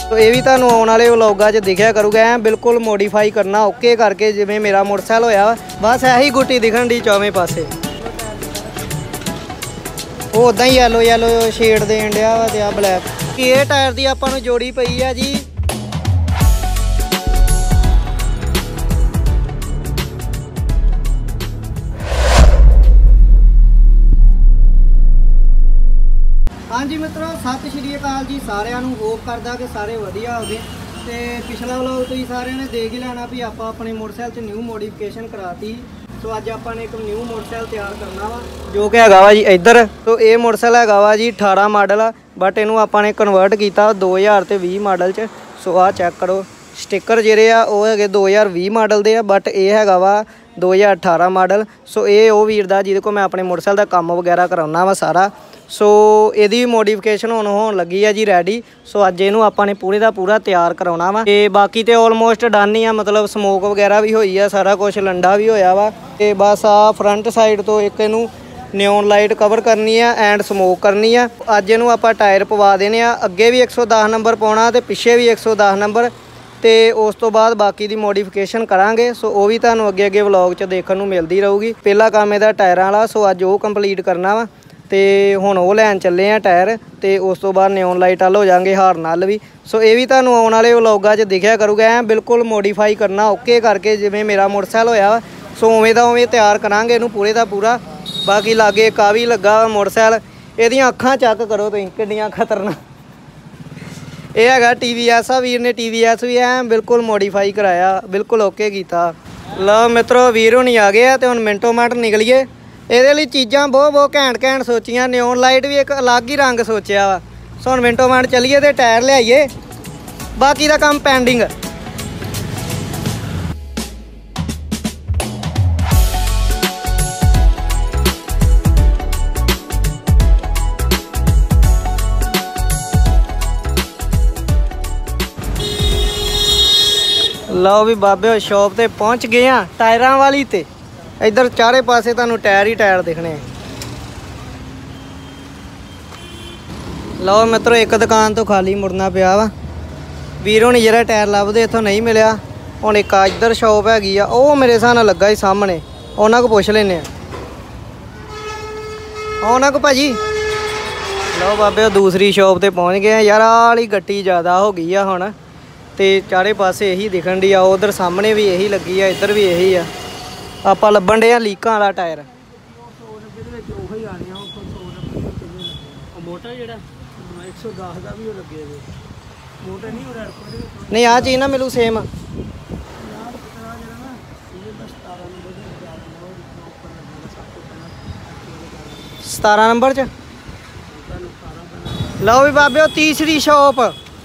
तो ये भी तुहानूं आउण वाले व्लॉगां 'च दिखिया करूगा। ऐ बिल्कुल मॉडिफाई करना ओके करके जिवें मेरा मोटरसाइकिल होया बस यही गुट्टी दिखण दी चौवें पासे। वो उदा ही येलो येलो शेड देन दिया वा ते आ ब्लैक। ये टायर की आपां नूं जोड़ी पई है जी हाँ जी मित्रों, सत श्री अकाल जी सारिਆਂ ਨੂੰ। होप करदा कि सारे वधिया हो गए। तो पिछला व्लॉग तुसीं सारिਆਂ ने देख ही लेना भी आपां अपने मोटरसाइकिल 'च न्यू मॉडिफिकेशन कराती। सो अज आपां ने एक न्यू मोटरसाइकिल तैयार करना वा जो कि हैगा वा जी इधर। तो ये मोटरसाइकिल हैगा वा जी 18 मॉडल आ, बट इनू आपां ने कन्वर्ट किया 2020 मॉडल च। सो आ चैक करो स्टिकर जिहड़े आ वो है 2020 मॉडल दे आ, बट ये हैगा वा 2018 मॉडल। सो ये वो वीर दा जिहदे को मैं अपने मोटरसाइकिल का काम वगैरह कराउना वा सारा। सो यदी मॉडिफिकेशन हुण होण लगी है जी रेडी। सो अज इनू आपां ने पूरे का पूरा तैयार कराउणा वा। ते बाकी तो ऑलमोस्ट डन ही आ, मतलब स्मोक वगैरह भी हुई है, सारा कुछ लंडा भी होया वा। ते बस आ फ्रंट साइड तो एक इनू नियॉन लाइट कवर करनी है एंड स्मोक करनी है। अज इनू आपां टायर पवा देने आ, अगे भी 110 नंबर पाउणा ते पिछे भी 110 नंबर। तो उस तो बाद बाकी की मॉडिफिकेशन करांगे। सो वो भी तुहानूं अगे अगे व्लॉग च देखण नूं मिलदी रहूगी। पहला काम इहदा टायरां वाला, सो अज वो कंप्लीट करना वा। तो हुण वो लैन चले हैं टायर, तो उस तो बाद नियॉन लाइट वाल हो जाएंगे, हार्न वाल भी। सो ये भी तुहानूं आउण वाले व्लॉगां 'च दिखिया करूगा। ऐ बिल्कुल मॉडिफाई करना ओके करके जिवें मेरा मोटरसाइकिल होया। सो उवें दा उवें तैयार करांगे इनू पूरे का पूरा। बाकी लागे एक आ भी लगा मोटरसाइकिल, इहदियां अखां चैक करो तुसीं किड्डियां खतरनाक। यह हैगा TVS आ, वीर ने TVS भी है बिल्कुल मॉडिफाई कराया, बिल्कुल ओके किया। लो मित्रों वीर होनी आ गए तो हुण मिनटों मिनट निकलीए। ये लिए चीज़ां बहुत घैंट घैंट सोचियां, नियॉन लाइट भी एक अलग ही रंग सोचिया वा। सो हुण मिनटों मिनट चलीए तो टायर लियाइए, बाकी का काम पेंडिंग। लो भी बाबे शॉप ते पहुँच गए हैं टायरां वाली ते। इधर चारे पासे तुहानूं टायर ही टायर दिखने। लो मित्रों एक दुकान तो खाली मुड़ना पिया वा। वीर होनी जिहड़ा टायर लभदे इत्थों नहीं मिलिया। हुण एक इधर शॉप हैगी आ, वो मेरे हिसाब नाल लगा ही सामने, उन्हां को पुछ लैने आ। उन्हां को भाजी। लो बाबे दूसरी शॉप ते पहुँच गए यार। आली गट्टी ज़्यादा हो गई आ हुण, ते चारे पासे यही दिखण दी आ। उधर सामने भी यही लगी आ, इधर भी यही आ। आपां लभण डे आ लीकां वाला टायर। नहीं आ चीज़ ना मिलू सेम 17 नंबर च। लो भी बाबे तीसरी शॉप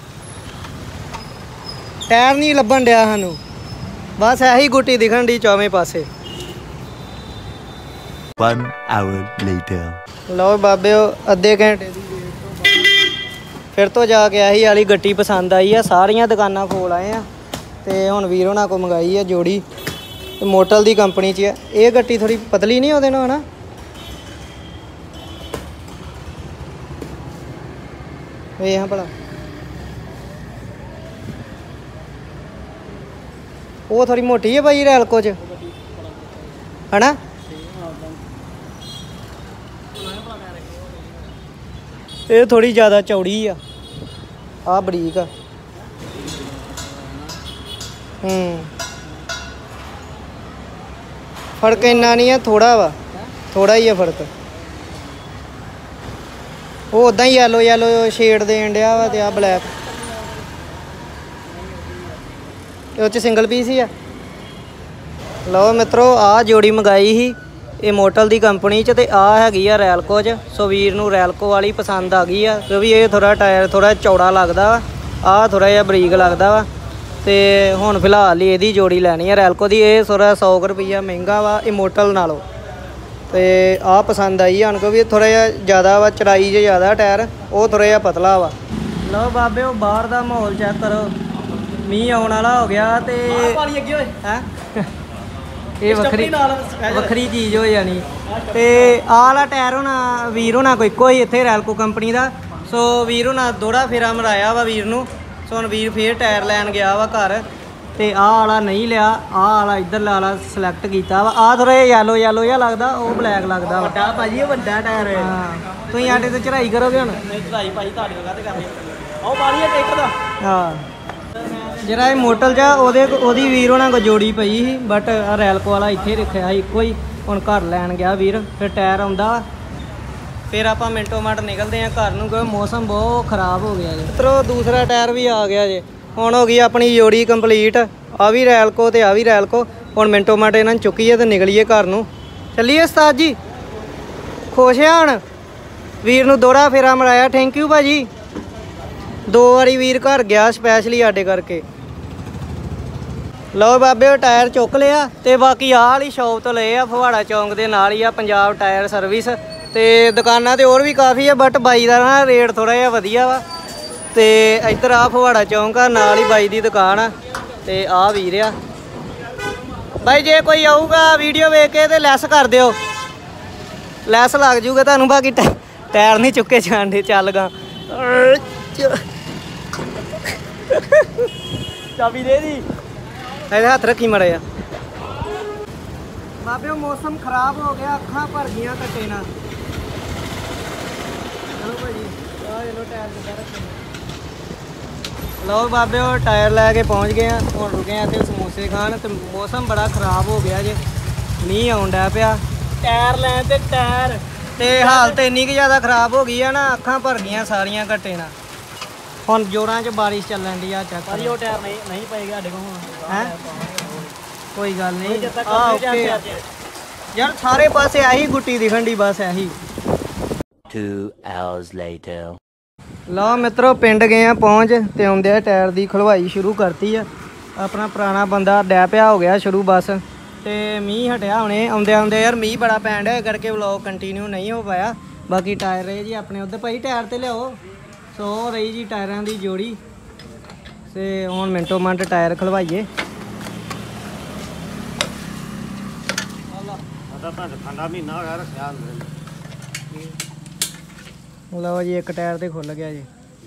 टायर नहीं लभण दिया सानू, बस यही गुट्टी दिखण दी चौवें पासे। 1 hour later। लो बाबे अद्धे घंटे की फिर तो जाके यही वाली गट्टी पसंद आई है। सारियां दुकानां खोल आए हैं तो हुण वीर होना को मंगाई है जोड़ी, मोटल दी कंपनी च है। ये गट्टी थोड़ी पतली नहीं होते ना है ना, वे भला वो थोड़ी मोटी है भाई रैलको च है ना। ये थोड़ी ज़्यादा चौड़ी आ बरीक। फर्क इन्ना नहीं है, थोड़ा वा, थोड़ा ही है फर्क। वो उदा ही येलो येलो शेड देन दिया वा ते आ ब्लैक। ये सिंगल पीस ही है। लो मित्रों आ जोड़ी मंगाई ही ये मोटल दी कंपनी च, ते आ हैगी आ रैलको च। सो वीर नूं रैलको वाली पसंद आ गई है, क्योंकि ये थोड़ा टायर थोड़ा चौड़ा लगता वा, आ थोड़ा जिहा बरीक लगता वा। तो हुण फिलहाल ही इहदी जोड़ी लैनी है रैलको दी। ये थोड़ा 100 रुपया महंगा वा ये मोटल नालों। तो आ पसंद आई है क्योंकि थोड़ा जिहा ज़्यादा वा, चढ़ाई जो ज़्यादा टायर, वो थोड़ा जिहा पतला वा। लो बाबे वो बाहर का माहौल चेक करो, मींह आने वाला हो गया तो है ये वक्री चीज़ हो जानी। तो आला टायर होना वीर होना कोई कोई इत्थे रैलको कंपनी का। सो वीर होना थोड़ा फेरा मराया वा वीर नूं, ਸੋ ਹੁਣ ਵੀਰ ਫੇਰ ਟਾਇਰ ਲੈਣ ਗਿਆ ਵਾ ਘਰ ਤੇ ਆਹ ਵਾਲਾ ਨਹੀਂ ਲਿਆ, ਆਹ ਵਾਲਾ ਇੱਧਰ ਵਾਲਾ ਸਿਲੈਕਟ ਕੀਤਾ ਵਾ। ਆਹ ਥੋੜਾ ਜਿਹਾ ਯੈਲੋ ਜਿਹਾ ਲੱਗਦਾ, ਉਹ ਬਲੈਕ ਲੱਗਦਾ ਵੱਡਾ ਭਾਜੀ, ਉਹ ਵੱਡਾ ਟਾਇਰ ਹੈ। ਹਾਂ ਤੁਸੀਂ ਆਟੇ ਤੇ ਚੜਾਈ ਕਰੋਗੇ ਹੁਣ? ਨਹੀਂ ਚੜਾਈ ਭਾਜੀ ਤੁਹਾਡੇ ਵਗਾ ਤੇ ਕਰਨੀ, ਉਹ ਬਾਲੀ ਹੈ ਟਰੈਕਟਰ ਦਾ। ਹਾਂ ਜਿਹੜਾ ਇਹ ਮੋਟਲ ਜਾ ਉਹਦੀ ਵੀਰ ਉਹਨਾਂ ਕੋਲ ਜੋੜੀ ਪਈ ਸੀ, ਬਟ ਰੈਲਕੋ ਵਾਲਾ ਇੱਥੇ ਰੱਖਿਆ ਸੀ ਇੱਕੋ ਹੀ। ਹੁਣ ਘਰ ਲੈਣ ਗਿਆ ਵੀਰ, ਫਿਰ ਟਾਇਰ ਆਉਂਦਾ ਫਿਰ ਆਪਾਂ ਮਿੰਟੋ ਮਿੰਟ ਨਿਕਲਦੇ ਆ ਘਰ ਨੂੰ, ਕਿਉਂਕਿ ਮੌਸਮ ਬਹੁਤ ਖ਼ਰਾਬ ਹੋ ਗਿਆ ਜੀ। ਮਿੱਤਰੋ ਦੂਸਰਾ ਟਾਇਰ ਵੀ ਆ ਗਿਆ ਜੇ। ਹੁਣ ਹੋ ਗਈ ਆਪਣੀ ਜੋੜੀ ਕੰਪਲੀਟ, ਆ ਵੀ ਰੈਲਕੋ ਤੇ ਆ ਵੀ ਰੈਲਕੋ। ਹੁਣ ਮਿੰਟੋ ਮਿੰਟ ਇਹਨਾਂ ਨੂੰ ਚੁੱਕੀਏ ਤੇ ਨਿਕਲੀਏ ਘਰ ਨੂੰ। ਚੱਲੀਏ ਉਸਤਾਦ ਜੀ, ਖੁਸ਼ ਆ ਹੁਣ? ਵੀਰ ਨੂੰ ਦੋਹਰਾ ਫੇਰਾ ਮਰਾਇਆ, ਥੈਂਕ ਯੂ ਭਾਜੀ। 2 ਵਾਰੀ ਵੀਰ ਘਰ ਗਿਆ ਸਪੈਸ਼ਲੀ ਸਾਡੇ ਕਰਕੇ। ਲਓ ਬਾਬੇ ਉਹ ਟਾਇਰ ਚੁੱਕ ਲਿਆ ਤੇ ਬਾਕੀ ਆਹ ਵਾਲੀ ਸ਼ੌਪ ਤੋਂ ਲਏ ਆ, ਫਗਵਾੜਾ ਚੌਂਕ ਦੇ ਨਾਲ ਹੀ ਆ ਪੰਜਾਬ ਟਾਇਰ ਸਰਵਿਸ। ਤੇ ਦੁਕਾਨਾਂ ਤੇ ਹੋਰ ਵੀ ਕਾਫੀ ਆ, ਬਟ ਬਾਈ ਦਾ ਨਾ ਰੇਟ ਥੋੜਾ ਜਿਹਾ ਵਧੀਆ ਵਾ। ਤੇ ਇੱਧਰ ਆ ਫਗਵਾੜਾ ਚੌਂਕ ਆ, ਨਾਲ ਹੀ ਬਾਈ ਦੀ ਦੁਕਾਨ ਆ। ਤੇ ਆਹ ਵੀਰ ਆ ਬਾਈ, ਜੇ ਕੋਈ ਆਊਗਾ ਵੀਡੀਓ ਵੇਖ ਕੇ ਤੇ ਲੈਸ ਕਰ ਦਿਓ, ਲੈਸ ਲੱਗ ਜੂਗਾ ਤੁਹਾਨੂੰ। ਬਾਕੀ ਟਾਇਰ ਨਹੀਂ ਚੁੱਕੇ ਜਾਣਦੇ, ਚੱਲ ਗਾ। ਚਾਬੀ ਦੇ ਦੀ, ਇਹਦੇ ਹੱਥ ਰੱਖੀ ਮੜੇ ਆ ਬਾਬੇ। ਉਹ ਮੌਸਮ ਖਰਾਬ ਹੋ ਗਿਆ, ਅੱਖਾਂ ਭਰ ਗਈਆਂ ਘੱਟੇ ਨਾਲ। ਚਲੋ ਭਾਜੀ ਆਹ ਲੋ ਟਾਇਰ ਕਿੱਦਾਂ ਰੱਖੇ। ਲਓ ਬਾਬੇ ਉਹ ਟਾਇਰ ਲੈ ਕੇ ਪਹੁੰਚ ਗਏ ਆ। ਹੁਣ ਰੁਕੇ ਆ ਇੱਥੇ ਸਮੋਸੇ ਖਾਣ। ਤੇ ਮੌਸਮ ਬੜਾ ਖਰਾਬ ਹੋ ਗਿਆ ਜੇ, ਮੀਂਹ ਆਉਣ ਡਿਆ ਪਿਆ। ਟਾਇਰ ਲੈਣ ਤੇ ਟਾਇਰ ਤੇ ਹਾਲਤ ਇੰਨੀ ਕੁ ਜ਼ਿਆਦਾ ਖਰਾਬ ਹੋ ਗਈ ਆ ਨਾ, ਅੱਖਾਂ ਭਰ ਗਈਆਂ ਸਾਰੀਆਂ ਘੱਟੇ ਨਾਲ। ਹੁਣ ਜੋਰਾਂ 'ਚ ਬਾਰਿਸ਼ ਚੱਲਣ ਦੀ ਆ। ਚੱਕ ਭਾਜੀ ਉਹ ਟਾਇਰ ਨਹੀਂ ਪਏਗਾ ਸਾਡੇ ਕੋਲ ਹੁਣ। ਹੈ ਕੋਈ ਗੱਲ ਨਹੀਂ, ਯਾਰ ਸਾਰੇ ਪਾਸੇ ਆਹੀ ਗੁੱਟੀ ਦਿਖਣ ਦੀ, ਬਸ ਆਹੀ। 2 hours later. ਲਓ ਮਿੱਤਰੋ ਪਿੰਡ ਗਏ ਆ ਪਹੁੰਚ ਤੇ ਆਉਂਦੇ ਆ ਟਾਇਰ ਦੀ ਖਲਵਾਈ ਸ਼ੁਰੂ ਕਰਤੀ ਆ। ਆਪਣਾ ਪੁਰਾਣਾ ਬੰਦਾ ਡੈ ਪਿਆ ਹੋ ਗਿਆ ਸ਼ੁਰੂ ਬਸ। ਤੇ ਮੀਂਹ ਹਟਿਆ ਹੁਣੇ, ਆਉਂਦੇ ਯਾਰ ਮੀਂਹ ਬੜਾ ਪੈਣ ਡਿਆ ਕਰਕੇ ਵਲੌਗ ਕੰਟੀਨਿਊ ਨਹੀਂ ਹੋ ਪਾਇਆ। ਬਾਕੀ ਟਾਇਰ ਰਹੇ ਜੀ ਆਪਣੇ ਉੱਧਰ, ਭਾਈ ਟਾਇਰ ਤੇ ਲਿਆਓ। ਸੋ ਰਹੀ ਜੀ ਟਾਇਰਾਂ ਦੀ ਜੋੜੀ। ਤੇ ਹੁਣ ਮਿੰਟੋ ਮਿੰਟ ਟਾਇਰ ਖਲਵਾਈਏ। ਠੰਡਾ ਮਹੀਨਾ ਹੋ ਗਿਆ ਰੱਖਿਆ। ਲਓ ਜੀ ਇੱਕ ਟਾਇਰ ਤੇ ਖੁੱਲ ਗਿਆ ਜੀ।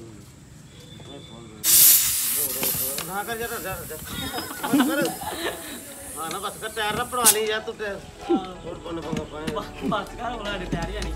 ਨਾ ਕਰ ਜਰਾ ਹਾਂ ਨਾ ਬਸ ਕਰ, ਟਾਇਰ ਨਾ ਪੜਾ ਲਈ ਯਾਰ ਤੂੰ। ਹੋਰ ਕੋਨ ਪੰਗਾ ਪਾਏ ਬਸ ਕਰ, ਹੁਣ ਸਾਡੇ ਟਾਇਰ ਹੀ ਨਹੀਂ।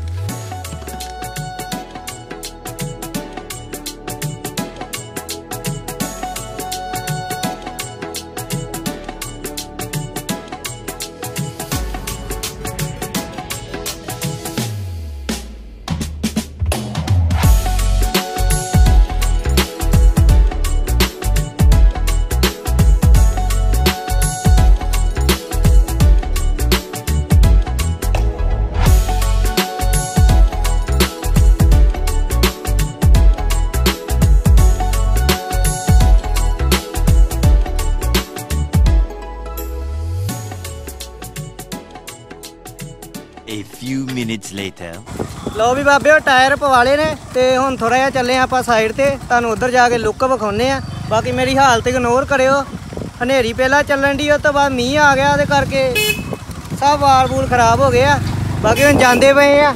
A few minutes later. ਲਓ ਵੀ ਬਾਬੇ ਉਹ ਟਾਇਰ ਪਵਾਲੇ ਨੇ ਤੇ ਹੁਣ ਥੋੜਾ ਜਿਹਾ ਚੱਲੇ ਆਪਾਂ ਸਾਈਡ ਤੇ, ਤੁਹਾਨੂੰ ਉੱਧਰ ਜਾ ਕੇ ਲੁੱਕ ਵਿਖਾਉਨੇ ਆ। ਬਾਕੀ ਮੇਰੀ ਹਾਲਤ ਇਗਨੋਰ ਕਰਿਓ, ਹਨੇਰੀ ਪਹਿਲਾਂ ਚੱਲਣ ਦੀ, ਉਸ ਤੋਂ ਬਾਅਦ ਮੀਂਹ ਆ ਗਿਆ, ਉਹਦੇ ਕਰਕੇ ਸਭ ਵਾਲ ਵੂਲ ਖਰਾਬ ਹੋ ਗਏ ਆ। ਬਾਕੀ ਹੁਣ ਜਾਂਦੇ ਪਏ ਆ।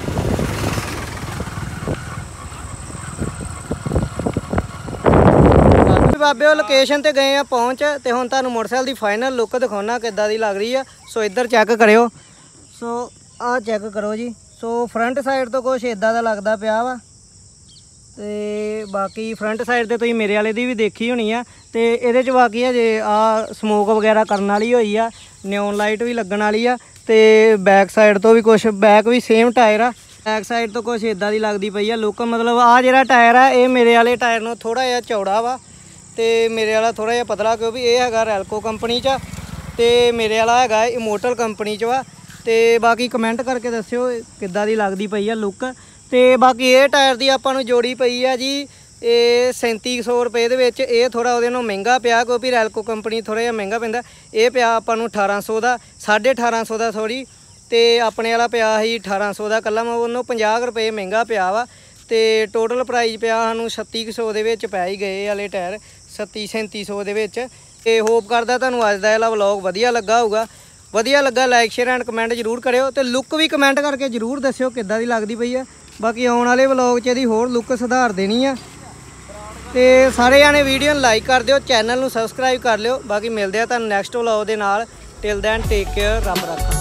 ਬਾਬੇ ਉਹ ਲੋਕੇਸ਼ਨ ਤੇ ਗਏ ਆ ਪਹੁੰਚ, ਤੇ ਹੁਣ ਤੁਹਾਨੂੰ ਮੋਟਰਸਾਈਕਲ ਦੀ ਫਾਈਨਲ ਲੁੱਕ ਦਿਖਾਉਣਾ ਕਿੱਦਾਂ ਦੀ ਲੱਗ ਰਹੀ ਆ। ਸੋ ਇੱਧਰ ਚੈੱਕ ਕਰਿਓ। ਸੋ ਆਹ ਚੈੱਕ ਕਰੋ ਜੀ। ਸੋ ਫਰੰਟ ਸਾਈਡ ਤੋਂ ਕੁਛ ਇਦਾਂ ਦਾ ਲੱਗਦਾ ਪਿਆ ਵਾ। ਤੇ ਬਾਕੀ ਫਰੰਟ ਸਾਈਡ ਤੇ ਤੁਸੀਂ ਮੇਰੇ ਵਾਲੇ ਦੀ ਵੀ ਦੇਖੀ ਹੋਣੀ ਆ। ਤੇ ਇਹਦੇ 'ਚ ਬਾਕੀ ਆ ਜੇ ਆ ਸਮੋਕ ਵਗੈਰਾ ਕਰਨ ਵਾਲੀ ਹੋਈ ਆ, ਨਿਓਨ ਲਾਈਟ ਵੀ ਲੱਗਣ ਵਾਲੀ ਆ। ਤੇ ਬੈਕ ਸਾਈਡ ਤੋਂ ਵੀ ਕੁਛ, ਬੈਕ ਵੀ ਸੇਮ ਟਾਇਰ ਆ, ਬੈਕ ਸਾਈਡ ਤੋਂ ਕੁਛ ਇਦਾਂ ਦੀ ਲੱਗਦੀ ਪਈ ਆ ਲੁੱਕ। ਮਤਲਬ ਆ ਜਿਹੜਾ ਟਾਇਰ ਆ ਇਹ ਮੇਰੇ ਵਾਲੇ ਟਾਇਰ ਨੂੰ ਥੋੜਾ ਜਿਹਾ ਚੌੜਾ ਵਾ ਤੇ ਮੇਰੇ ਵਾਲਾ ਥੋੜਾ ਜਿਹਾ ਪਤਲਾ, ਕਿਉਂਕਿ ਇਹ ਹੈਗਾ ਰੈਲਕੋ ਕੰਪਨੀ 'ਚ ਤੇ ਮੇਰੇ ਵਾਲਾ ਹੈਗਾ ਇਮੋਟਲ ਕੰਪਨੀ 'ਚ ਵਾ। ਤੇ ਬਾਕੀ ਕਮੈਂਟ ਕਰਕੇ ਦੱਸਿਓ ਕਿੱਦਾਂ ਦੀ ਲੱਗਦੀ ਪਈ ਆ ਲੁੱਕ। ਤੇ ਬਾਕੀ ਇਹ ਟਾਇਰ ਦੀ ਆਪਾਂ ਨੂੰ ਜੋੜੀ ਪਈ ਆ ਜੀ ਇਹ 3700 ਰੁਪਏ ਦੇ ਵਿੱਚ। ਇਹ ਥੋੜਾ ਉਹਦੇ ਨਾਲੋਂ ਮਹਿੰਗਾ ਪਿਆ, ਕਿਉਂਕਿ ਰੈਲਕੋ ਕੰਪਨੀ ਥੋੜਾ ਜਿਹਾ ਮਹਿੰਗਾ ਪੈਂਦਾ। ਇਹ ਪਿਆ ਆਪਾਂ ਨੂੰ 1800 ਦਾ, 1850 ਦਾ ਸੌਰੀ। ਤੇ ਆਪਣੇ ਵਾਲਾ ਪਿਆ ਸੀ 1800 ਦਾ ਇਕੱਲਾ, ਉਹਨੂੰ 50 ਰੁਪਏ ਮਹਿੰਗਾ ਪਿਆ ਵਾ। ਤੇ ਟੋਟਲ ਪ੍ਰਾਈਸ ਪਿਆ ਸਾਨੂੰ 3600 ਦੇ ਵਿੱਚ ਪੈ ਹੀ ਗਏ ਵਾਲੇ ਟਾਇਰ, 3700 ਦੇ ਵਿੱਚ। ਤੇ ਹੋਪ ਕਰਦਾ ਤੁਹਾਨੂੰ ਅੱਜ ਦਾ ਇਹਦਾ ਵਲੌਗ ਵਧੀਆ ਲੱਗਾ ਹੋਊਗਾ। ਵਧੀਆ ਲੱਗਾ ਲਾਈਕ ਸ਼ੇਅਰ ਐਂਡ ਕਮੈਂਟ ਜ਼ਰੂਰ ਕਰਿਓ। ਤੇ ਲੁੱਕ ਵੀ ਕਮੈਂਟ ਕਰਕੇ ਜ਼ਰੂਰ ਦੱਸਿਓ ਕਿੱਦਾਂ ਦੀ ਲੱਗਦੀ ਪਈ ਆ। ਬਾਕੀ ਆਉਣ ਵਾਲੇ ਵਲੌਗ 'ਚ ਇਹਦੀ ਹੋਰ ਲੁੱਕ ਸੁਧਾਰ ਦੇਣੀ ਆ। ਤੇ ਸਾਰੇ ਜਾਣੇ ਵੀਡੀਓ ਨੂੰ ਲਾਈਕ ਕਰ ਦਿਓ, ਚੈਨਲ ਨੂੰ ਸਬਸਕ੍ਰਾਈਬ ਕਰ ਲਿਓ। ਬਾਕੀ ਮਿਲਦੇ ਆ ਤੁਹਾਨੂੰ ਨੈਕਸਟ ਵਲੌਗ ਦੇ ਨਾਲ। ਟਿਲ ਦੈਨ ਟੇਕ ਕੇਅਰ, ਰੱਬ ਰੱਖਾ।